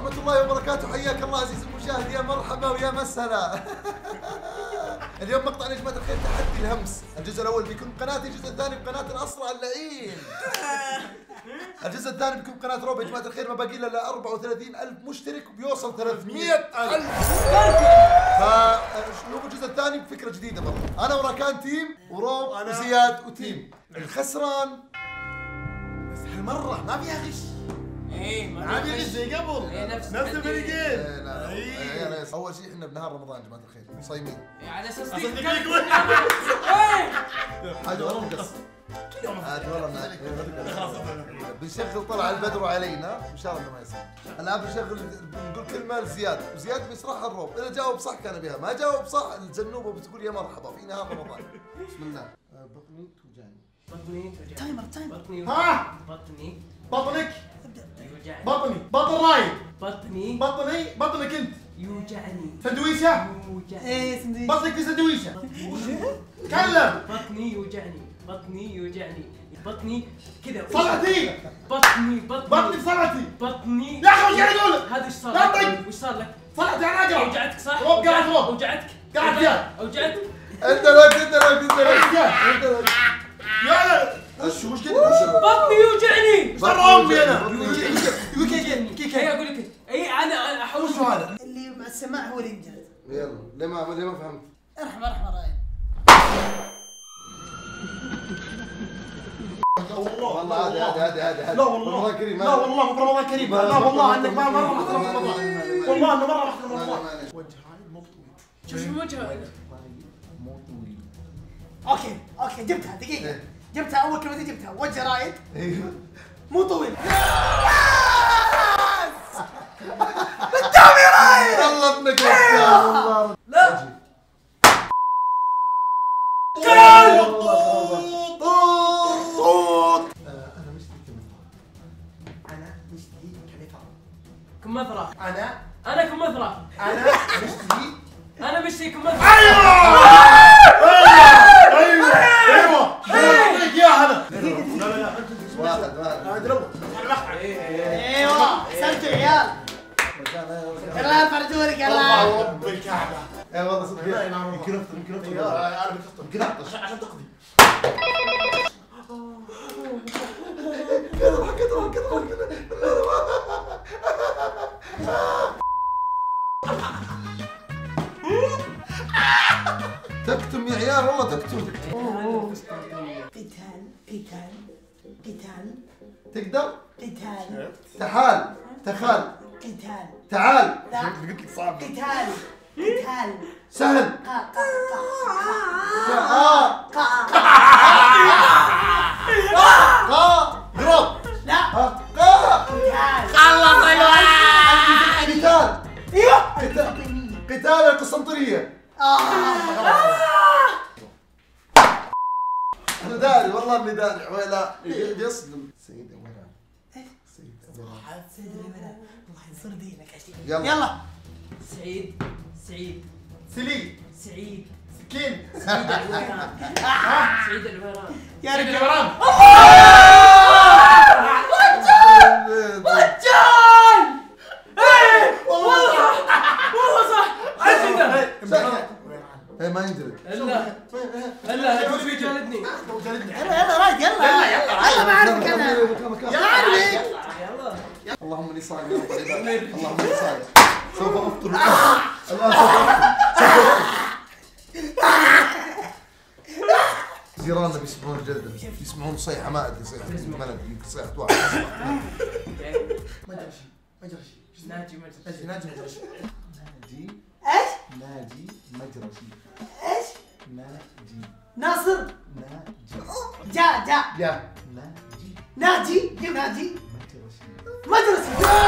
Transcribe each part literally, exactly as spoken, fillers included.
ورحمة الله وبركاته. حياك الله عزيزي المشاهد، يا مرحبا ويا مسهلا. اليوم مقطع يا جماعة الخير تحدي الهمس، الجزء الأول بيكون بقناتي، الجزء الثاني بقناة الأسرع اللئيم. الجزء الثاني بيكون بقناة روب يا جماعة الخير، ما باقي إلا أربعة وثلاثين ألف مشترك وبيوصل ثلاثمئة ألف. فشوفوا الجزء الثاني بفكرة جديدة برضه. أنا وراكان تيم وروب وزياد وتيم. الخسران بس هالمرة ما فيها غش. ايه ما فيها غش زي قبل. ايه نفس نفس الفريقين. لا لا اول شيء احنا بنهار رمضان يا جماعه الخير صايمين. على اساس اصدق دي يقول هذا والله مقص هذا والله بنشغل طلع البدر علينا ان شاء الله ما يصير. الان بنشغل بنقول كلمه لزياد وزياد بيشرحها الروب، اذا جاوب صح كان بها، ما جاوب صح الجنوبه بتقول يا مرحبا في نهار رمضان. بسم الله. بطني توجعني. بطني توجعني. تايمر تايمر. بطني ها بطني بطنك يوجعني. بطني بطن رايد بطني بطني بطنك انت يوجعني. سندويشه يوجعني. ايه سندويش. بطنك في سندويشه تكلم. بطني يوجعني. بطني يوجعني. بطني كذا. صلعتي بطني بطني بطني بصلعتي بطني. يا اخي وش قاعد اقول لك؟ هذا ايش صار لا لك؟ طيب. وش صار لك؟ صلعتي انا اقرا اوجعتك صح؟ روب قاعد روب اوجعتك قاعد فيها. اوجعتك انت لك انت لك انت لك انت لك. يلا وش وش كذا؟ بطني يوجعني. ايش ترى امي انا؟ يقول كيف كيف اي اقول لك اي انا انا احاول. وش هذا؟ اللي مع السماع هو اللي ينجز. يلا ليه ما ليه ما فهمت؟ ارحم ارحم رايد. والله هذا هذا هذا هذا لا والله رمضان كريم. لا والله مو برمضان كريم. لا والله انك ما مره رحت رمضان. والله انه مره رحت رمضان. وجه هاي مو طويل. شوف شو وجهه. مو طويل. اوكي اوكي جبتها دقيقة. جبتها اول كلمة جبتها وجه رايد ايوه مو طويل. قدامي رايد. والله ابنك والله. لا انا مشتي انا مشتي كمثرى. كمثرى. انا انا كمثرى. انا مشتي. انا مشي كمثرى. ايوه ايوه ايوه اعطيك اياها انا. لا لا لا واحد واحد. هذا الاول. ايوه احسنتوا يا عيال. يلا ارفع لك يلا. رب الكعبه. اي والله صدق. يمكن افطر يمكن افطر. انا بفطر يمكن اعطش عشان تقضي. اضحك اضحك اضحك. تكتم يا عيال والله تكتم. قتال قتال قتال تقدر؟ قتال تعال تخال قتال. تعال. لا قلت لك صعب. قتال قتال. سهل. قا قا قا آه. قا قا قرب. لا ها قا قتال. خلص قتال. ايوه قتال قتال القسطنطينية. انا داري والله اني داري ولا يصدم. سيد ورا سيد ورا سيد الولد الله ينصر دينك يلا يلا. سعيد سعيد سليم سعيد سكين سعيد العويران. سعيد العويران. يا رجال الوران. رجال. والله صح. عشان اي ما يندرج. الا الا يقول بيجلدني. يلا يلا رايد يلا يلا يلا يلا ما اعرفك انا. يلا عارفك. يلا اللهم اني صائم يا رب العباد. اللهم اني صائم سوف افطر الان. الان سوف افطر. جيراننا بيسمعون الجلده، يسمعون صيحه ما ادري صيحه ملك يمكن صيحه واحد. ما ادري شيء ما ادري شيء. ناجي مجلس. ناجي ما ادري شيء. ناجي ايش؟ ناجي مجرشي. ايش؟ ناجي ناصر. ناجي جا جا. يا ناجي ناجي كيف ناجي؟ مجرشي. مدرسة.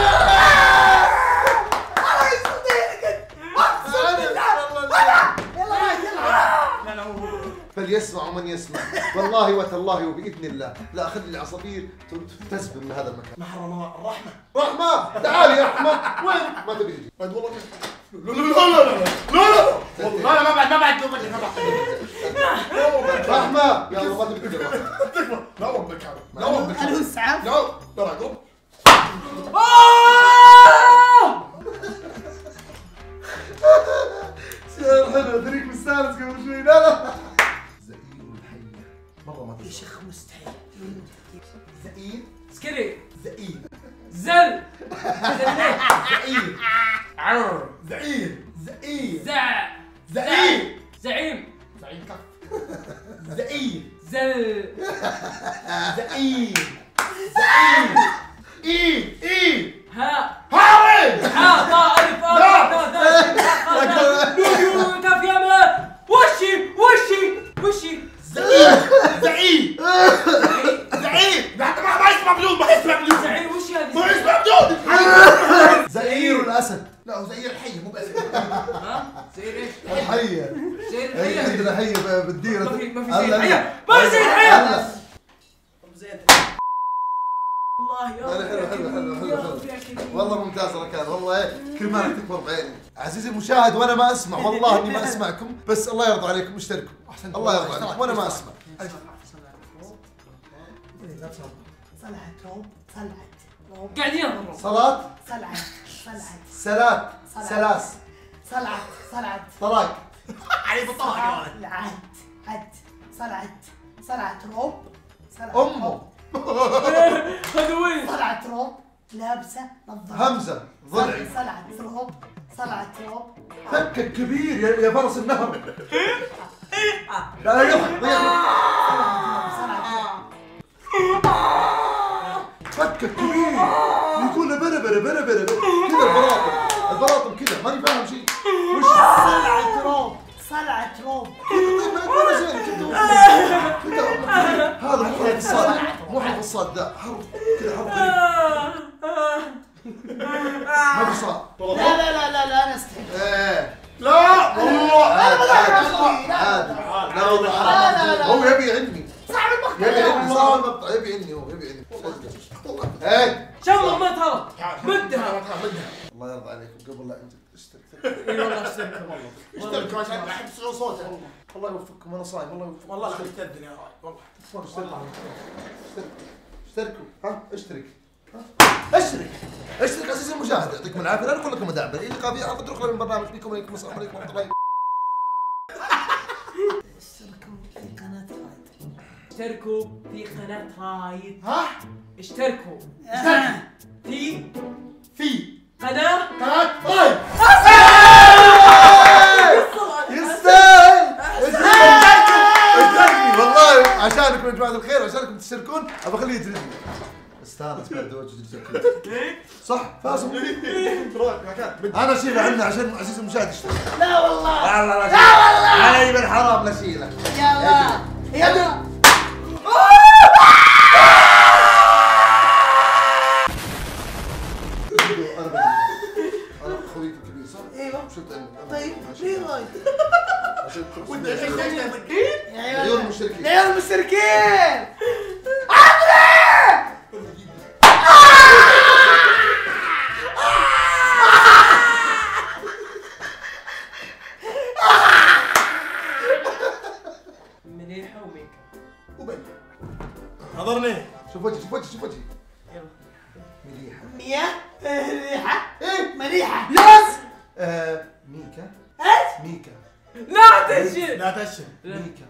الله يسلم دينك. اقسم بالله. يلا رايد يلا. لا لا هو فليسمع من يسمع والله وتالله وباذن الله لا اخلي العصافير تسبب من هذا المكان. نهر رمضان الرحمه. رحمه تعالي يا احمد وين ما تبي تجي. بعد والله لا لا لا لا لا والله لا ما بعد ما بعد ما بعد. رحمه يا الله ما تبي تجي. لا رب الكعبه لا رب هل هو الكعبه السعاف؟ لا لا قوم. زئير عر زئير زئير زع زئير زعيم زعيم كف زئير زل زئير زئير اي اي ها هاوي ها طاء الف باء تاء ثاء نون يو كاف يا ماء وشي وشي وشي زئير زئير زئير ده ما ما يسمع بدون ما يسمع بدون زعيم وش هذه؟ ما يسمع بدون زئير الاسد. لا هو زئير الحي مو بأسد. ها؟ زعير ايش؟ الحيه. زعير اي الحية عندنا حيه بالديره. ما في ما في زعير الحية ما في زعير الحية زين الله يا حلو حلو حلو حلو حلو حلو والله ممتاز ركان والله إيه، كل ما تكبر بعيني. عزيزي المشاهد وانا ما اسمع والله اني ما اسمعكم بس الله يرضى عليكم اشتركوا. الله يرضى عليكم وانا ما اسمع. صلعت روب صلعت روب قاعدين يضربوا صلاة صلعت صلعت سلات سلاس صلعت صلعت طلاق. علي بطاقة صلعت عت صلعت صلعت روب صلعت امه. هذا وين؟ صلعت روب لابسه نظاره همزة ضلعي. صلعت روب صلعت روب فكك كبير يا يا فرس النهر. لا يضحك يضحك. صلعت روب فكك كبير يقول له بلا بلا بلا بلا كذا البراطم البراطم كذا ماني فاهم شيء. وش صلعت روب صلعت روب طيب ما يقول زين كذا كذا هذا مو حرف الصاد مو حرف الصاد ذا حرف كذا حرف غريب ما في صاد. لا لا لا لا لا انا استحي ايه لا والله عادي عادي عادي لا والله لا، لا. هو يبي عني صعب المقطع يبي عني الله. صار المقطع يبي عني هو يبي عني. ايه شمر ما تهرب مدها الله يرضى عليكم قبل لا انت اشترك اي والله اشتركوا والله اشتركوا عشان احب تسمعون صوته الله يوفقكم وانا صايم الله يوفقكم. والله لا تستاذن يا راي والله اشتركوا اشتركوا ها اشترك ها اشترك اشترك عزيزي المشاهد يعطيكم العافيه. لا نقول لكم ادعبر الى اللقاء في افضل اخرى من برنامج بكم عليكم السلام عليكم ورحمه الله. اشتركوا في قناه رايد اشتركوا في قناة رايد ها اشتركوا في في قناة قناة رايد يستاهل اشتركني والله عشانكم يا جماعه الخير عشانكم تشتركون ابى اخليه يجلدني. استانس بعد وجه صح فاسم. انا اشيله عنه عشان عزيزي المشاهد يشترك. لا والله لا لا لا والله علي بالحرام لا اشيله. يلا يلا انا اخويك الكبير صح؟ ايوه شفت انت طيب ليه رايد عشان يا عيون المشتركين. عيال المشتركين مليحة وميكا وبين حضرني شوف وجهي شوف وجهي شوف وجهي. يلا مليحه. مياه مليحة ايه مليحة يس آه ميكا ايش ميكا لا تنشل لا تشن ميكا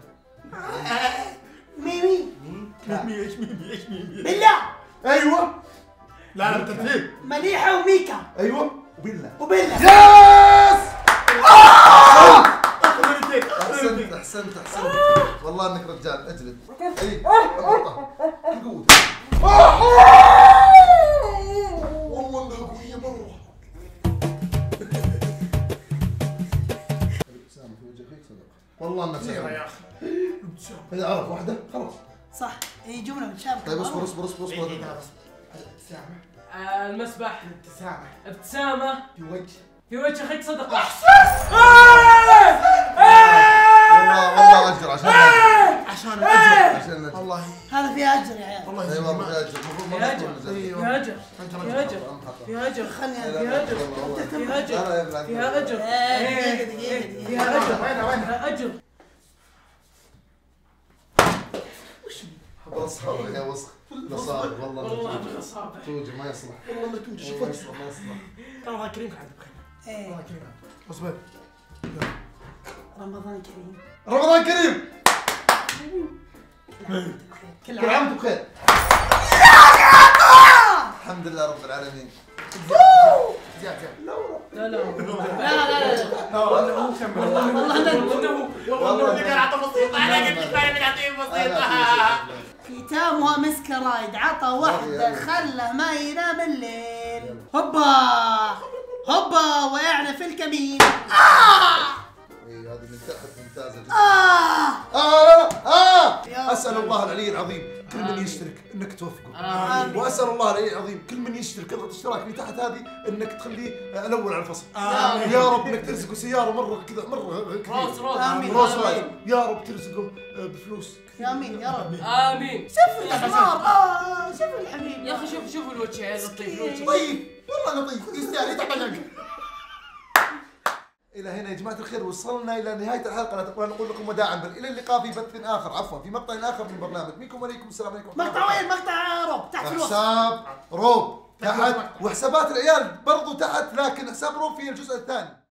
ميمي ميكا ميمي ايش ميمي ايش ميمي بالله ايوه لا لا بالترتيب مليحة وميكا ايوه وبالله وبالله يس اثنين احسنت احسنت احسنت والله انك رجال اجلد. اي اضغطه بقوه. والله انها قويه مره. ابتسامه في وجه اخيك صدق والله انها كثيرة يا ابتسامه. اخي اذا عرف واحده خلاص. صح اي جملة متشابكة طيب اصبر اصبر اصبر اصبر ابتسامة آه، المسبح ابتسامة ابتسامة في وجه في وجه اخيك صدقة والله والله اجر عشان أجر. عشان الاجر عشان أجر. والله هذا فيها اجر يا عيال والله اي والله يجزيك في اجر المفروض ما في نكون أجر. نزل. في اجر انت في رجل اجر في اجر خلني في اجر في اجر فيها اجر دقيقة دقيقة دقيقة فيها اجر وينها وينها فيها اجر وسخ يا وسخ نصاب والله والله بالاصابع توجه ما يصلح والله ما توجه شوف ما وجهك يصلح ما يصلح. الله كريم عاد بخير ايه الله كريم اصبر رمضان كريم رمضان كريم كل كل عام عام وانتم بخير. الحمد لله رب العالمين. زيادة لا لا لا لا لا والله هو كمل والله لا والله اللي كان عطى بسيطة انا قلت لك انا بنعطيه بسيطة. ختامها مسك رايد عطى واحدة خله ما ينام الليل. هوبا هوبا وقعنا في الكمين. اي هذه من تحت ممتازه جدا. آه آه آه يا اسال الله العلي العظيم كل من يشترك انك توفقه. آمين. واسال الله العلي العظيم كل من يشترك قطعه اشتراك اللي تحت هذه انك تخليه الاول على الفصل. آمين. يا رب انك ترزقه سياره مره كذا مره كبيرة. روس روس آمين. روس رايس. يا رب ترزقه بفلوس. يا مين يا رب. امين. شوف الحمار. اه شوف الحبيب. يا اخي شوف شوف الوجه هذا الطيب الوجه. طيب والله لطيف يستاهل يتعب. إلى هنا يا جماعة الخير وصلنا إلى نهاية الحلقة. لا تقول نقول لكم وداعا بل إلى اللقاء في بث آخر عفوا في مقطع آخر من برنامج منكم وليكم. السلام عليكم. مقطع وين؟ مقطع روب تحت الوصف. حساب روب تحت وحسابات العيال برضو تحت لكن حساب روب في الجزء الثاني.